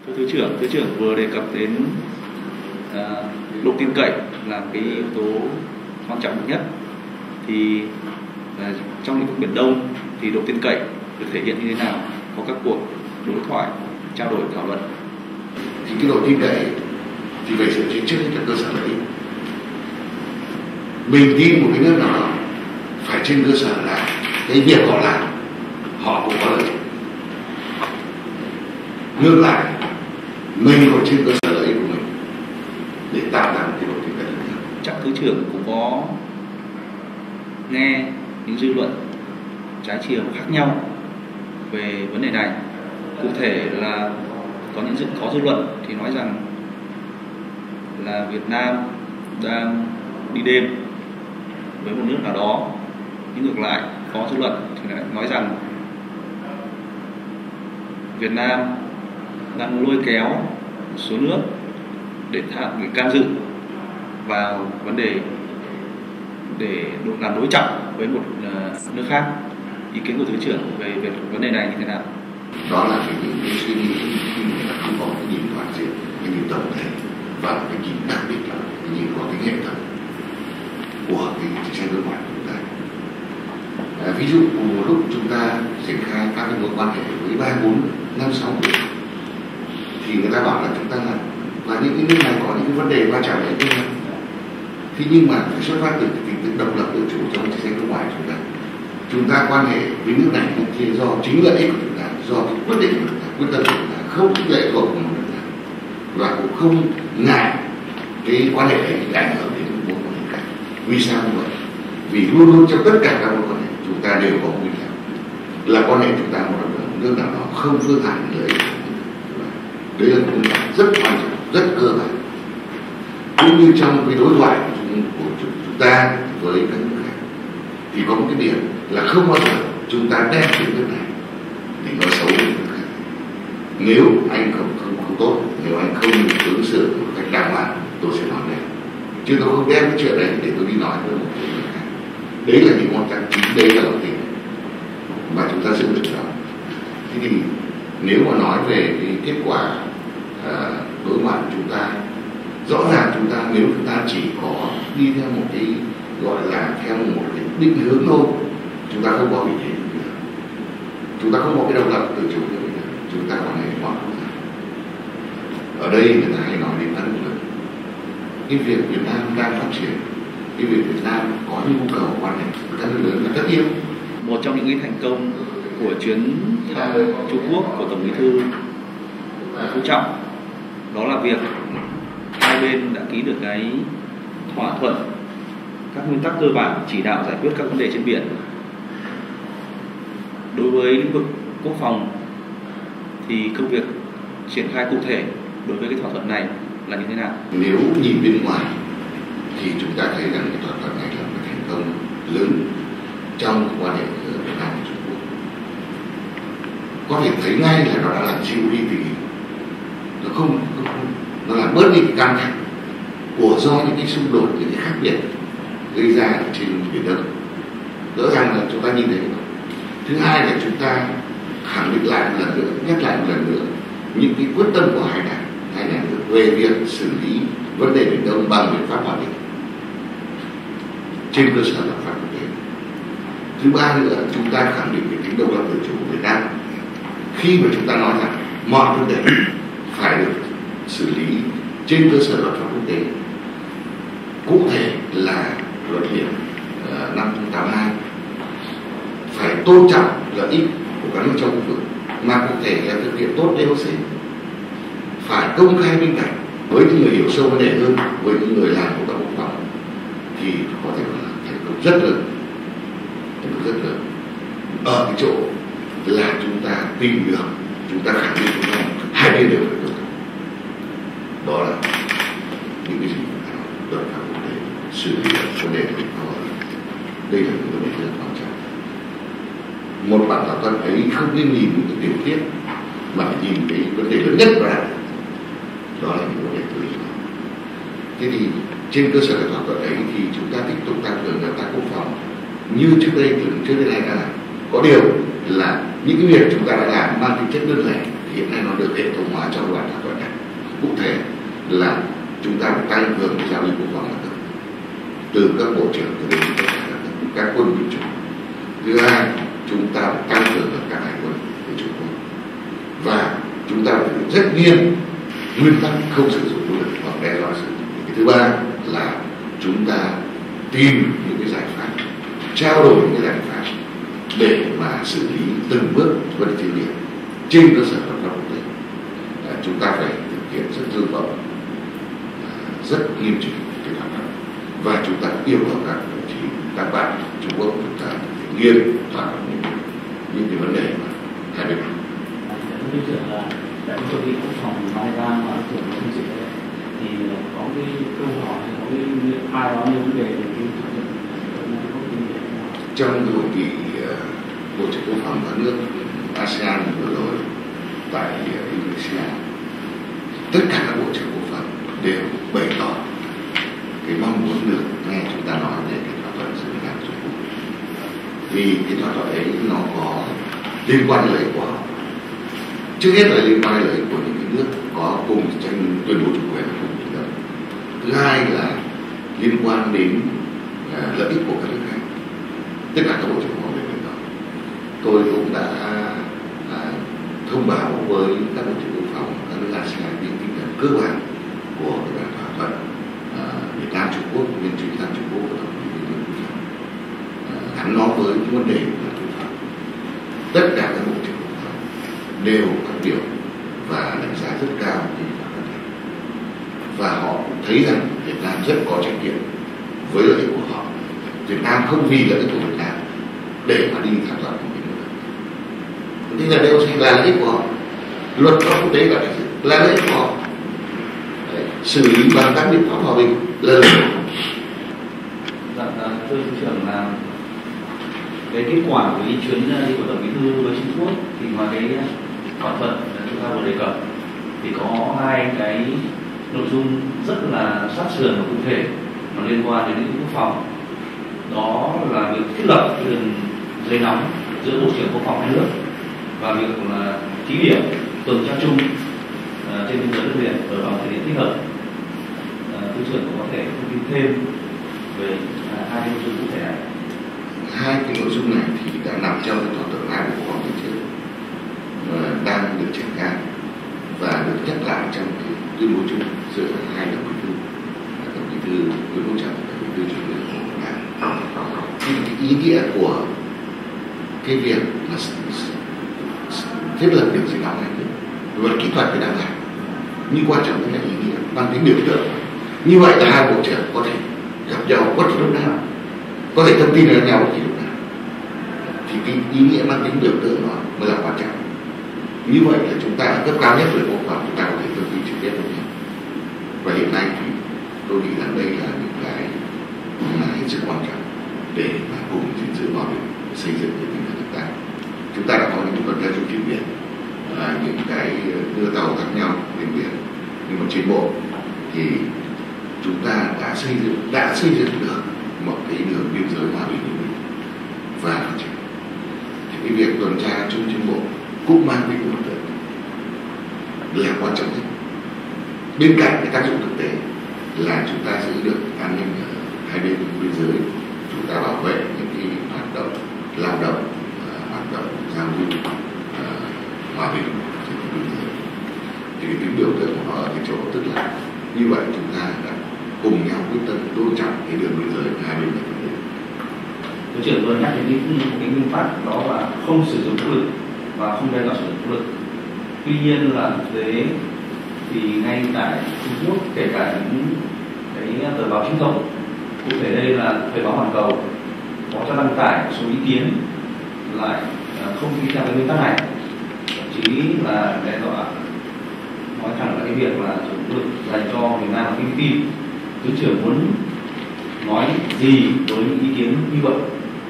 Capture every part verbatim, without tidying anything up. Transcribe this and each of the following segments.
Thứ trưởng, Thứ trưởng vừa đề cập đến uh, độ tin cậy là cái yếu tố quan trọng nhất. Thì uh, trong lĩnh vực Biển Đông thì độ tin cậy được thể hiện như thế nào? Có các cuộc đối thoại, trao đổi, thảo luận. Thì cái độ tin cậy thì phải dựa trên trước các cơ sở lợi ích. Mình tin một cái nước nào đó phải trên cơ sở là cái việc họ làm họ cũng có lợi ích. Ngược lại, mình còn trên cơ sở lợi ích của mình để tạo ra một cái độ tin cậy. Chắc Thứ trưởng cũng có nghe những dư luận trái chiều khác nhau về vấn đề này. Cụ thể là có những dự có dư luận thì nói rằng là Việt Nam đang đi đêm với một nước nào đó, nhưng ngược lại có dư luận thì lại nói rằng Việt Nam đang lôi kéo một số nước để tham để can dự vào vấn đề để làm đối trọng với một uh, nước khác. Ý kiến của Thứ trưởng về, về vấn đề này như thế nào? Đó là cái những cái suy nghĩ khi người ta không có cái nhìn toàn diện, cái nhìn tổng thể và cái nhìn đặc biệt là cái nhìn có cái hệ thống của cái chính sách đối ngoại của chúng ta. À, ví dụ một lúc chúng ta triển khai các cái mối quan hệ với ba bốn năm sáu nước thì người ta bảo là chúng ta là và những cái nước này có những cái vấn đề quan trọng đấy như thế nhưng mà phải xuất phát từ cái tính tự độc lập tự chủ trong chính sách đối ngoại của chúng ta. Chúng ta quan hệ với nước này thì do chính lợi ích của chúng ta, do cái quyết định của chúng ta, quyết tâm của chúng ta, không lệ thuộc vào một nước nào và cũng không ngại cái quan hệ này ảnh hưởng đến mối quan hệ khác. Vì sao như vậy? Vì luôn luôn trong tất cả các mối quan hệ chúng ta đều có một nguyên tắc là quan hệ chúng ta một nước nào đó không phương hại lợi ích. Đấy là một nguyên tắc rất quan trọng, rất cơ bản. Cũng như trong cái đối thoại của chúng, của chúng ta với các nước khác thì có một cái điểm là không bao giờ chúng ta đem cái nước này để nói xấu với nước khác. Nếu anh không không không tốt, nếu anh không ứng xử một cách đàng hoàng, tôi sẽ nói đây. Chứ tôi không đem cái chuyện này để tôi đi nói với một nước khác. Đấy là những nguyên tắc chính, đấy là lòng tin mà chúng ta giữ được đó. Thế thì nếu mà nói về cái kết quả à, đối ngoại của chúng ta, rõ ràng chúng ta nếu chúng ta chỉ có đi theo một cái gọi là theo một cái định hướng thôi, chúng ta không có vị thế nữa. Chúng ta không có cái độc lập tự chủ nữa. Chúng ta có thể mọi quốc gia. Ở đây người ta hay nói đến các lực lượng. Cái việc Việt Nam đang phát triển, cái việc Việt Nam có nhu cầu quan hệ với các nước lớn là tất yếu. Một trong những cái thành công của chuyến thăm Trung Quốc của Tổng Bí thư Phú Trọng đó là việc hai bên đã ký được cái thỏa thuận các nguyên tắc cơ bản chỉ đạo giải quyết các vấn đề trên biển. Đối với lĩnh vực quốc phòng thì công việc triển khai cụ thể đối với cái thỏa thuận này là như thế nào? Nếu nhìn bên ngoài thì chúng ta thấy rằng cái thỏa thuận này là một thành công lớn trong quan hệ giữa Việt Nam và Trung Quốc. Có thể thấy ngay là nó đã làm dịu đi tình hình, nó không, không, không nó làm bớt đi căng thẳng của do những cái xung đột, những cái khác biệt gây ra ở trên biển Đông. Rõ ràng là chúng ta nhìn thấy đó. Thứ hai là chúng ta khẳng định lại một lần nữa, nhắc lại một lần nữa những cái quyết tâm của hai đảng, hai nhà nước về việc xử lý vấn đề Biển Đông bằng biện pháp hòa bình trên cơ sở luật pháp quốc tế. Thứ ba nữa, chúng ta khẳng định cái tính độc lập tự chủ của Việt Nam khi mà chúng ta nói rằng mọi vấn đề phải được xử lý trên cơ sở luật pháp quốc tế, cụ thể là luật biển uh, năm tám mươi hai, phải tôn trọng lợi ích của các nước trong khu vực, mà cụ thể là thực hiện tốt đê ô xê, phải công khai minh bạch với những người hiểu sâu vấn đề hơn, với những người làm công tác quốc phòng thì có thể là thành công rất lớn, thành công rất lớn ở cái chỗ là chúng ta tìm được, chúng ta khẳng định với nhau hai bên đều phải tôn trọng. Đó là những cái gì luật pháp quốc tế xử lý vấn đề của họ. Đây là một vấn đề rất quan trọng. Một bản thỏa thuận ấy không nên nhìn những cái tiểu tiết mà nhìn cái vấn đề lớn nhất của đảng. Đó là những vấn đề tư lý. Thế thì trên cơ sở thỏa thuận ấy thì chúng ta tiếp tục tăng cường hợp tác quốc phòng như trước đây, từ trước đến nay đã làm. Có điều là những cái việc chúng ta đã làm mang tính chất đơn lẻ thì hiện nay nó được hệ thống hóa trong bản thỏa thuận này. Cụ thể là chúng ta phải tăng cường giao lưu quốc phòng các cấp, từ các bộ trưởng cho đến tất cả các quân vũ trụ. Thứ hai, chúng ta phải tăng cường hợp tác hải quân của Trung Quốc, và chúng ta phải rất nghiêm nguyên tắc không sử dụng vũ lực hoặc đe dọa sử dụng. Cái thứ ba là chúng ta tìm những cái giải pháp, trao đổi những cái giải pháp để mà xử lý từng bước vấn đề điểm trên cơ sở luật pháp quốc tế. À, chúng ta phải thực hiện rất dương rộng, à, rất nghiêm chỉnh cái thỏa thuận, và chúng ta yêu cầu các đồng chí, các bạn Trung Quốc chúng ta thực hiện nghiêm thỏa thuận những, những cái vấn đề mà hai bên. Thứ trưởng là tại hội nghị quốc phòng Mai Giang và trưởng quân sự thì có cái câu hỏi, có cái ai đó nêu vấn đề về cái thỏa thuận trong cái hội nghị bộ trưởng quốc phòng các nước a sê an vừa rồi tại Indonesia, tất cả các bộ trưởng quốc phòng đều bày tỏ cái mong muốn được nghe chúng ta nói về cái thỏa thuận giữa Việt Nam và Trung Quốc, vì cái thỏa thuận ấy nó có liên quan đến lợi ích của họ. Trước hết là liên quan đến lợi ích của những cái nước có cùng tranh tuyên bố chủ quyền cùng biển đông. Thứ hai là liên quan đến uh, lợi ích của các nước khác. Tất cả các bộ trưởng quốc phòng đều bày tỏ. Tôi cũng đã uh, thông báo với các bộ trưởng quốc phòng các nước a sê an những tinh thần cơ bản của cái bản thỏa thuận uh, Việt Nam Trung Quốc nhân chuyến thăm Trung Quốc của tổng bí thư Nguyễn Phú Trọng, uh, gắn nó với cái vấn đề của quốc phòng. Tất cả các bộ trưởng quốc phòng đều phát biểu và đánh giá rất cao cái thỏa thuận này, và họ cũng thấy rằng Việt Nam rất có trách nhiệm với lợi ích của họ. Việt Nam không vì lợi ích của Việt Nam để mà đi thỏa thuận với những nước. Thế là đều là lợi ích của họ. Luật pháp quốc tế là là lợi ích của họ. Đấy, xử lý bằng các biện pháp hòa bình là lợi ích của họ. Dạ, thưa Thứ trưởng, là cái kết quả của chuyến đi của Tổng Bí thư với Trung Quốc thì ngoài cái thỏa thuận chúng ta vừa đề cập thì có hai cái nội dung rất là sát sườn và cụ thể nó liên quan đến lĩnh vực quốc phòng. Đó là việc thiết lập đường dây nóng giữa bộ trưởng quốc phòng hai nước và việc là thí điểm tuần tra chung uh, trên biên giới đất liền ở vào thời điểm thích hợp. Uh, Thứ trưởng có thể thông tin thêm về uh, hai nội dung cụ thể này. Hai cái nội dung này thì đã nằm trong cái thỏa thuận hai bộ quốc phòng trước trước uh, đang được triển khai và được nhắc lại trong cái tuyên bố chung giữa hai tổng bí thư, tổng bí thư Nguyễn Phú Trọng và tổng bí thư Chủ tịch Hồ Chí Minh. Thì cái ý nghĩa của cái việc là thiết lập đường dây nóng này về kỹ thuật thì đáng làm, nhưng quan trọng là ý nghĩa mang tính biểu tượng. Như vậy là hai bộ trưởng có thể gặp nhau bất kỳ lúc nào, có thể thông tin với nhau bất kỳ lúc nào, thì cái ý nghĩa mang tính biểu tượng đó mới là quan trọng. Như vậy là chúng ta ở cấp cao nhất về quốc phòng chúng ta có thể thông tin trực tiếp với nhau. Và hiện nay thì tôi nghĩ rằng đây là những cái là hết sức quan trọng để mà cùng gìn giữ hòa bình, xây dựng cái tinh thần hợp tác. Chúng ta đã có những tuần tra chung trên biển, à, những cái đưa tàu khác nhau trên biển, nhưng mà trên bộ thì chúng ta đã xây dựng đã xây dựng được một cái đường biên giới hòa bình và phát triển. Thì cái việc tuần tra chung trên bộ cũng mang tính biểu tượng là quan trọng nhất. Bên cạnh cái tác dụng thực tế là chúng ta giữ được an ninh ở hai bên biên giới, chúng ta bảo vệ những cái hoạt động lao động, uh, hoạt động giao lưu uh, hòa bình trên biên giới. Thì cái tính biểu tượng của nó ở cái chỗ tức là như vậy chúng ta đã cùng nhau quyết tâm tôn trọng cái đường biên giới của hai bên biên giới. Thứ trưởng vừa nhắc đến cái, cái nguyên tắc đó là không sử dụng vũ lực và không đe dọa sử dụng vũ lực. Tuy nhiên là thực tế thì ngay tại Trung Quốc, kể cả những cái tờ báo chính thống, cụ thể đây là Thời báo Hoàn Cầu, có cho đăng tải một số ý kiến lại không đi theo cái nguyên tắc này, thậm chí là đe dọa nói thẳng là cái việc là sử dụng vũ lực dành cho Việt Nam và Philippines. Thứ trưởng muốn nói gì với những ý kiến như vậy?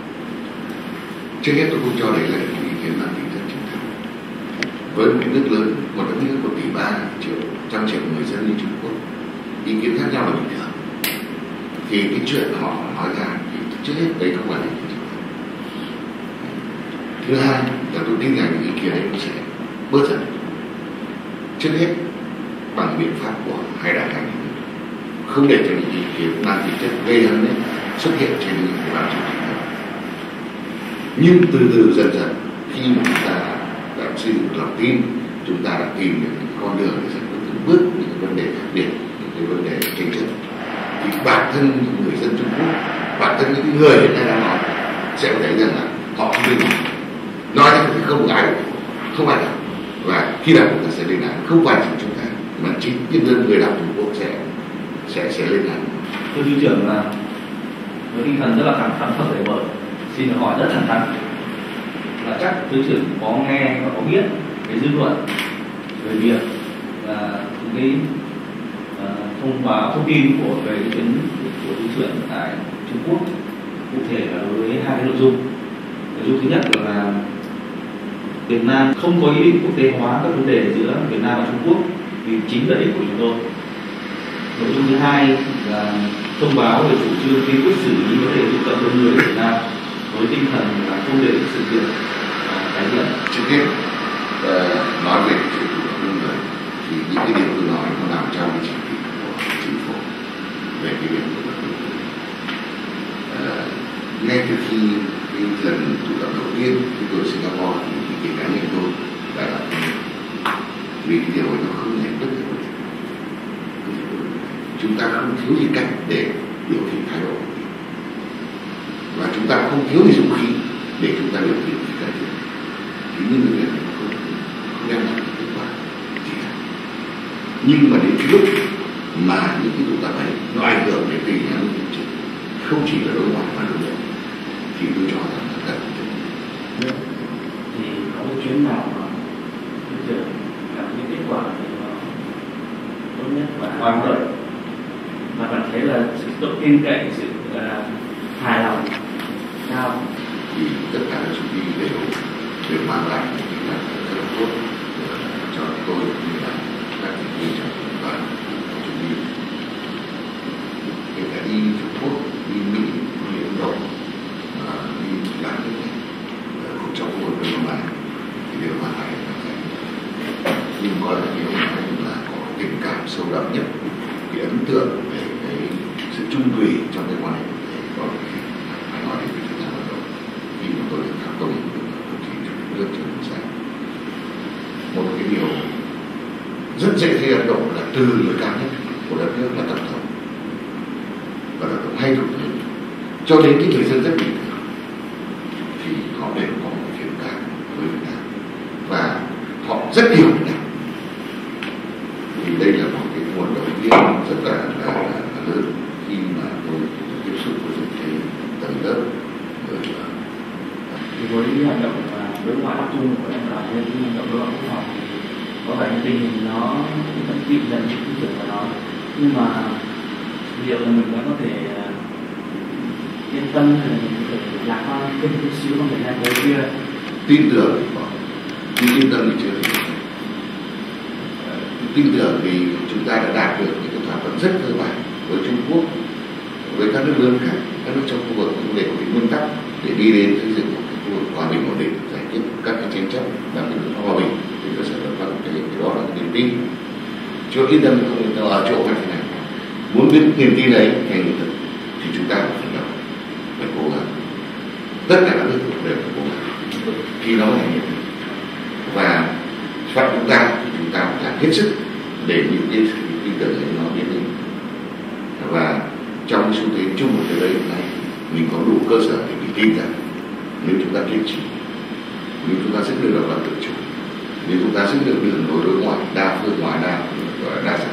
Trước hết tôi không cho đấy là những ý kiến mang tính rất trung thực. Với một nước lớn, một đất nước một tỷ ba triệu, trăm triệu người dân như Trung Quốc, ý kiến khác nhau là bình thường. Thì cái chuyện họ nói ra thì trước hết đấy không phải là ý kiến. Thứ hai là tôi tin rằng những ý kiến ấy cũng sẽ bớt dần. trước hết bằng biện pháp của hai đảng hai nhà nước, không để cho những ý kiến mang tính chất gây hấn đấy xuất hiện trên địa bàn chính trị. Nhưng từ từ dần dần khi mà chúng ta đã xây dựng lòng tin, chúng ta đã tìm được những con đường để giải quyết từng bước những cái vấn đề khác biệt, những cái vấn đề tranh chấp, thì bản thân những người dân Trung Quốc, bản thân những người hiện nay đang nói sẽ thấy rằng là họ không lên án, nói thì không ai không ai đọc, và khi nào chúng ta sẽ lên án không phải chỉ chúng ta mà chính nhân dân người đọc Trung Quốc sẽ sẽ sẽ lên án. Thưa thứ trưởng là với tinh thần rất là thẳng thắn và cởi mở, xin hỏi rất thẳng thắn là chắc thứ trưởng có nghe và có biết cái dư luận về việc là cái uh, thông báo thông tin của về cái chuyến của thứ trưởng tại Trung Quốc, cụ thể là đối với hai cái nội dung. Nội dung thứ nhất là Việt Nam không có ý định quốc tế hóa các vấn đề giữa Việt Nam và Trung Quốc vì chính lợi ích của chúng tôi. Nội dung thứ hai là thông báo về chủ trương kiên quyết xử lý vấn đề tụ tập đông người ở Việt Nam với tinh thần là không để sự việc tái diễn. Trước hết uh, nói về chuyện tụ tập đông người thì những cái điều tôi nói nó nằm trong cái chỉ thị của chính phủ về cái việc tụ tập đông người. Uh, ngay từ khi cái lần tụ tập đầu tiên chúng tôi ở Singapore thì cái cá nhân tôi đã là vì cái điều ấy nó không hề bất kỳ. Chúng ta không thiếu gì cách để biểu thị thái độ, và chúng ta không thiếu gì dũng khí để chúng ta biểu thị cái gì. Thì những người này không không đem lại kết quả gì cả. Nhưng mà đến cái lúc mà những cái tụ tập ấy nó ảnh hưởng đến tình hình an ninh chính trị, không chỉ là đối ngoại mà đối nội, thì tôi cho rằng là cần. Thì có cái chuyến nào mà bây giờ cảm thấy kết quả thì nó tốt nhất và hoàn lợi, mà bạn thấy là sự độ tin cậy, sự uh, hài lòng cao, thì tất cả các chuyến đi đều đều mang lại những cái rất là tốt cho tôi như là các thành viên trong đoàn chuyến đi, kể cả đi Trung Quốc, đi Mỹ, đi Ấn Độ, đi làm những cuộc trong khu vực Đông Nam Á thì đều mang lại nhưng có là nhiều là có tình cảm sâu đậm nhất, cái ấn tượng về cái sự chung thủy trong cái quan hệ quốc tế. Còn phải nói đến cái thời gian bắt đầu khi mà tôi được tháp tùng được đồng chí chủ tịch nước Trần Đại Quang, một cái điều rất dễ thấy ấn tượng là từ người cao nhất của đất nước là tổng thống và tổng thống hay thủ tướng cho đến cái người dân rất bình thường thì họ đều có một thiện cảm với Việt Nam và họ rất hiểu Việt Nam. Thì đây là một cái nguồn động viên rất là, là, là, là lớn khi mà tôi tiếp xúc với những cái tầng lớp người. Thì với hoạt động đối ngoại chung của em là những hoạt động đối ngoại quốc phòng thì có vẻ như tình hình nó vẫn kịp dần như thứ trưởng đã nói, nhưng mà liệu là mình đã có thể uh, yên tâm hay là mình có thể lạc quan thêm chút xíu trong thời gian tới kia? Tin tưởng thì có, nhưng yên tâm thì chưa được. Tin tưởng vì chúng ta đã đạt được những cái thỏa thuận rất cơ bản với Trung Quốc, với các nước lớn khác, các nước trong khu vực để có cái nguyên tắc để đi đến xây dựng một cái khu vực hòa bình ổn định, giải quyết các cái tranh chấp và cái biện pháp hòa bình thì cơ sở lập pháp cái đó là cái niềm tin. Chưa yên tâm không yên tâm ở chỗ này thế này. Muốn biết niềm tin ấy thành hiện thực thì chúng ta phải phấn đấu, phải cố gắng. Tất cả các nước đều phải cố gắng khi nó thành hiện thực. Và phạt chúng ta thì chúng ta phải làm hết sức để những cái tin tưởng ấy nó biến đến. Và trong xu thế chung của thế giới hiện nay, mình có đủ cơ sở để mình tin rằng nếu chúng ta kiên trì, nếu chúng ta giữ được độc lập tự chủ, nếu chúng ta giữ được đường lối đối ngoại đa phương, ngoại đa đa